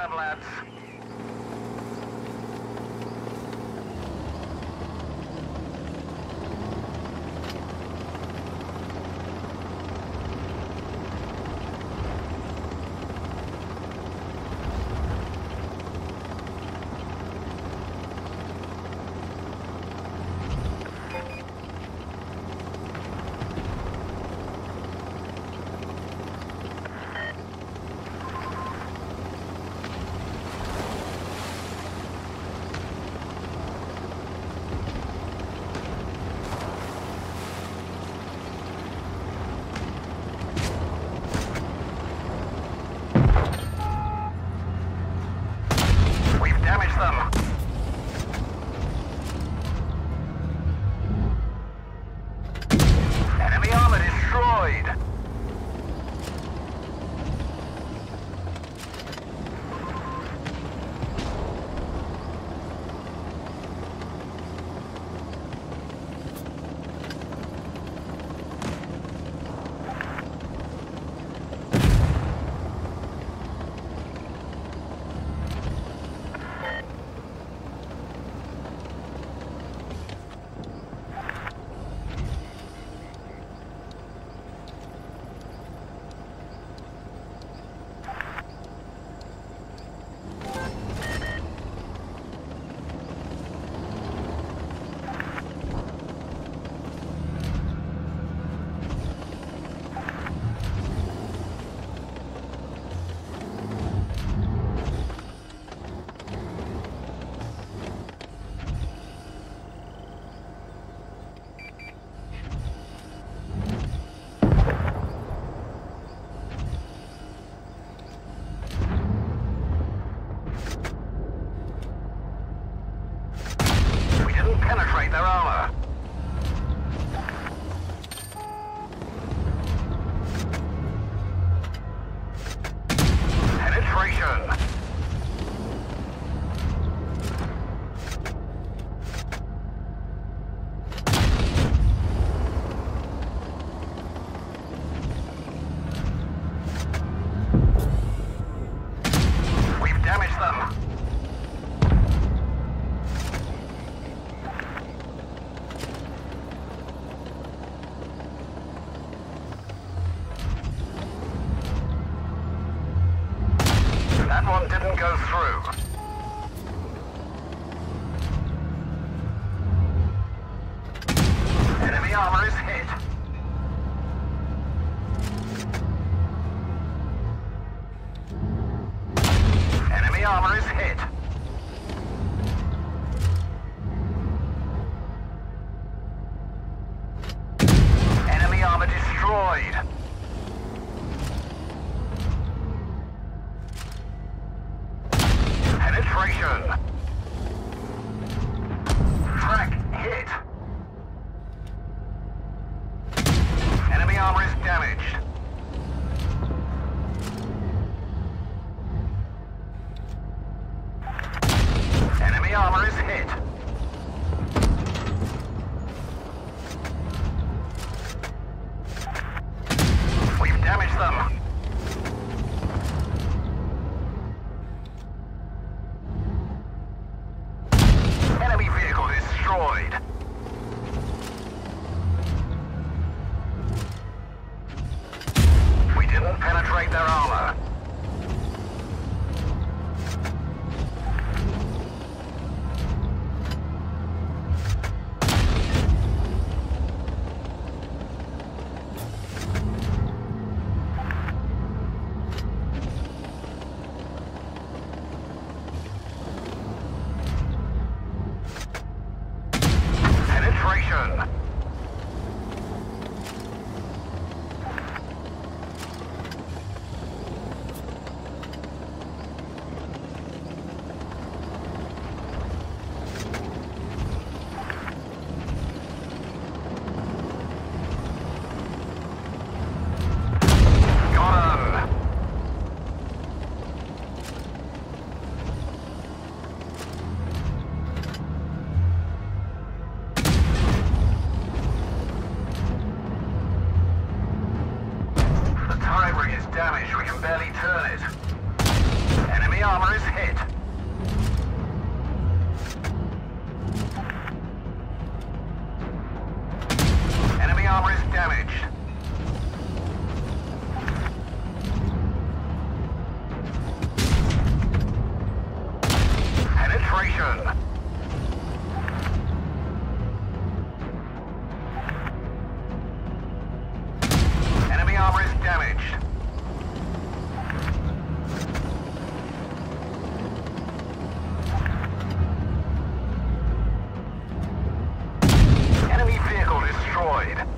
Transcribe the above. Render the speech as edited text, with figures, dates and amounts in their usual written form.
done, lads. Them. Enemy armor destroyed. Penetrate their armor. Penetration. We've damaged them. That one didn't go through. Enemy armor is hit. Enemy armor is hit. Enemy armor destroyed. Penetration. Track hit. Enemy armor is damaged. Enemy armor is hit. We've damaged them. Enemy vehicle destroyed. We didn't penetrate their armor. Penetration. damaged. We can barely turn it. Enemy armor is hit. Enemy armor is damaged. Penetration. Enemy armor is damaged. Enemy vehicle destroyed.